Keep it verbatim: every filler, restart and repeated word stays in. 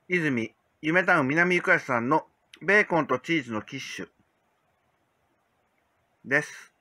泉、夢タウン南ゆかしさんのベーコンとチーズのキッシュです。